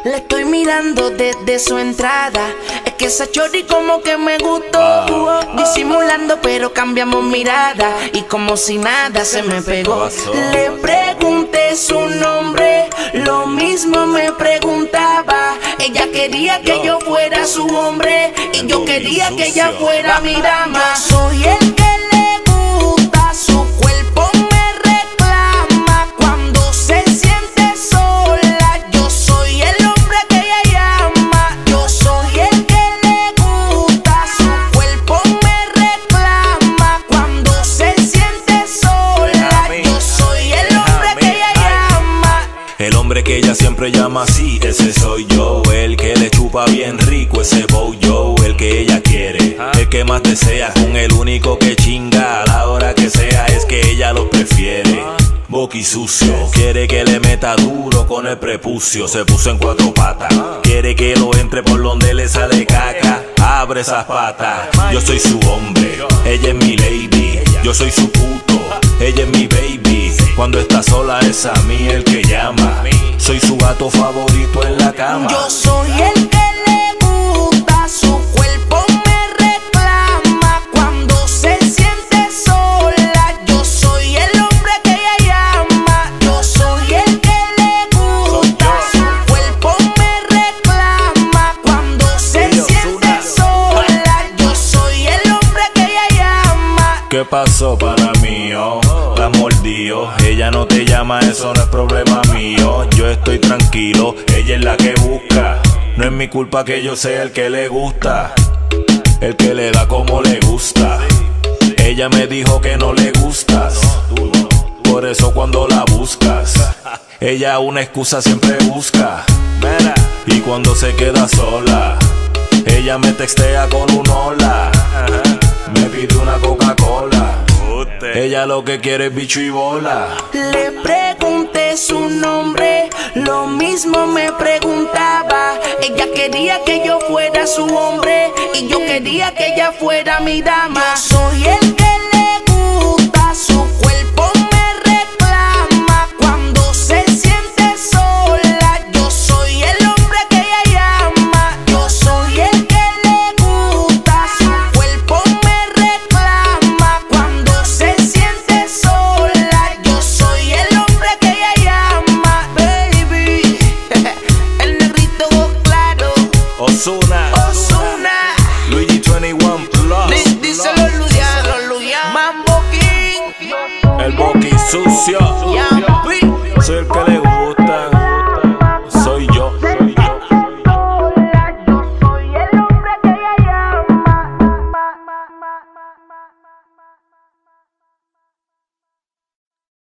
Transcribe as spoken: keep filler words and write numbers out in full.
Le estoy mirando desde su entrada. Es que esa chori como que me gustó. Disimulando pero cambiamos mirada. Y como si nada se me pegó. Le pregunté su nombre, lo mismo me preguntaba. Ella quería que yo fuera su hombre y yo quería que ella fuera mi dama. Yo soy el que le gusta, su cuerpo me reclama cuando se siente sola. Yo soy el hombre que ella llama. Yo soy el que le gusta, su cuerpo me reclama cuando se siente sola. Yo soy el hombre que ella llama. El hombre que ella siempre llama así, ese soy yo. El que le chupa bien rico ese bow yo. El que ella quiere, el que más desea. Con el único que chinga a la hora que sea. Es que ella lo prefiere boqui sucio, quiere que le meta duro con el prepucio. Se puso en cuatro patas, quiere que lo entre por donde le sale caca. Abre esas patas, yo soy su hombre, ella es mi lady. Yo soy su puto, ella es mi baby. Cuando está sola es a mí el que llama. Soy su gato favorito en la cama. Yo soy el que le gusta, su cuerpo me reclama cuando se siente sola. Yo soy el hombre que ella llama. Yo soy el que le gusta, su cuerpo me reclama cuando se siente sola. Yo soy el hombre que ella llama. ¿Qué pasó, para mí? Oh, la mordió. Ella no te llama, eso no es problema mío. Yo estoy tranquilo, ella es la que busca. No es mi culpa que yo sea el que le gusta, el que le da como le gusta. Ella me dijo que no le gustas, por eso cuando la buscas, ella una excusa siempre busca. Y cuando se queda sola, ella me textea con un hola. Me pide una Coca-Cola. Ella lo que quiere es bicho y bola. Le pregunté su nombre, lo mismo me preguntaba. Ella quería que yo fuera su hombre y yo quería que ella fuera mi dama. Yo soy el